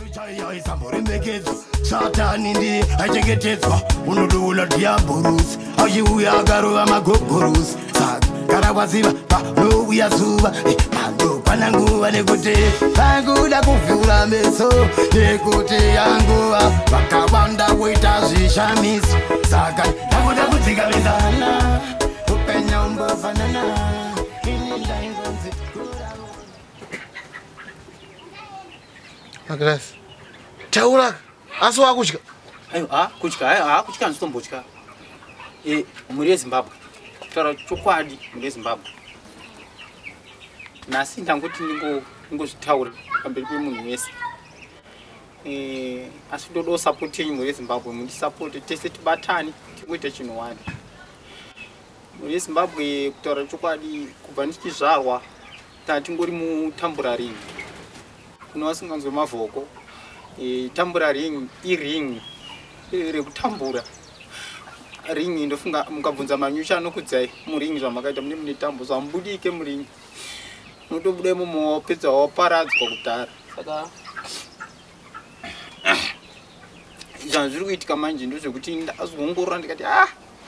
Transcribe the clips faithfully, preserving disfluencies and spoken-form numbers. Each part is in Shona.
Satani ndi achengetedzwa unodoula diabolus achiuya akarova magogorus saka kana kwaziva panouya zuva pano pana nguva nekuti panguda kuvhura meso nekuti yanguva vakawanda kuita zvishamiso saka ndakuda kudzikavezana upenya umbofanana ini ndaingonzi Agnes taura asi wakudya ayo ha kudya ha kudya nzitombodya eh muri eZimbabwe taura chokwadi muri eZimbabwe nasi ndanguti ningo ngozvitaura pamberi pemunhu wese eh asi ndodo support yenyu muri eZimbabwe mundi support tese tibatani tikuita chinhu wani muri eZimbabwe kutaura chokwadi kubva ndichizvarwa tati ngori mutamburari kuno vasinganzwe mavhoko e tambura ring i ring rekutambura ring ndofunga mukabvunza manyusha anokudzai muring zvamakaita mune mune tambo zvambudike muring notobude mumopedza waparadzwa kudhara saka zvazviri kuitika manje ndozvekuti ndazongorora ndikati ah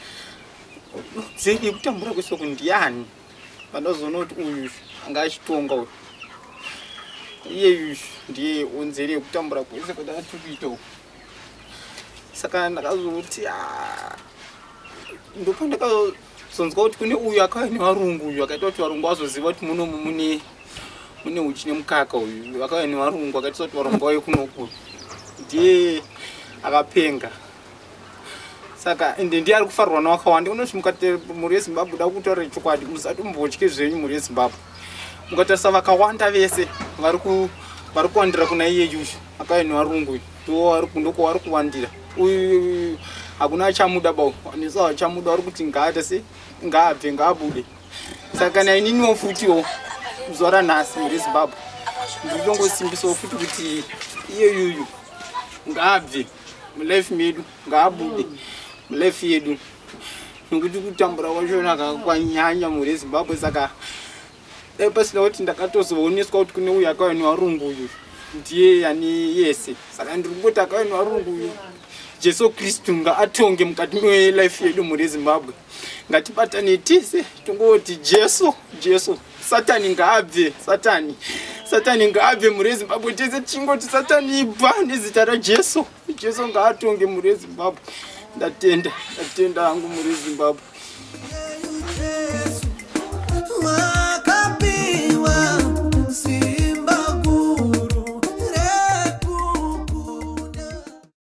zedi kutambura kwesoko ndiani pandazoona kuti uyu anga achitonga uyu iye ndiye unzere kutambura kwese kuti atikuita saka ndakazoti ah ndopa ndakazonzwa kuti kune uyu akauya nevarungu uyu akaita kuti varungu vazoziva kuti munomu mune mune uchi nemukaka uyu akauya nevarungu akaita kuti varungu vauye kunoku ndiye akapenga saka ende ndiye ari kufarwa nawakawanda unoti mukati muri eZimbabwe da kutaura chokwadi musatombotye zvenyu muri eZimbabwe mukatarisa vakawanda vese vari ku vari kuwandira kuna iye yushu akauya nevarungu ndo vari kundoko vari kuwandira uyu hakuna achamuda bau nisa achamuda vari kuti ngaata se ngaabve ngaabude saka naininiwo futiwo zuva ranhasi muri eZimbabwe ndiri kutongosimbisa futi kuti iye yuyu ngaabve mulife medu ngaabude mulife yedu nokuti kutambura kwachona kwanyanya muri eZimbabwe saka pasina kuti ndakatozooneswa kuti kune uyu akauya nevarungu uyu ndiye yani yese saka ndiri kungoti akauya nevarungu uyu Jesu Kristu ngaatonge mukati melife yedu muri eZimbabwe ngatibatane tese tongoti Jesu Jesu Satani ngaabve Satani Satani ngaabve muri eZimbabwe tese chingoti Satani ibva nezita raJesu Jesu ngaatonge muri eZimbabwe ndatenda ndatenda hangu muri eZimbabwe.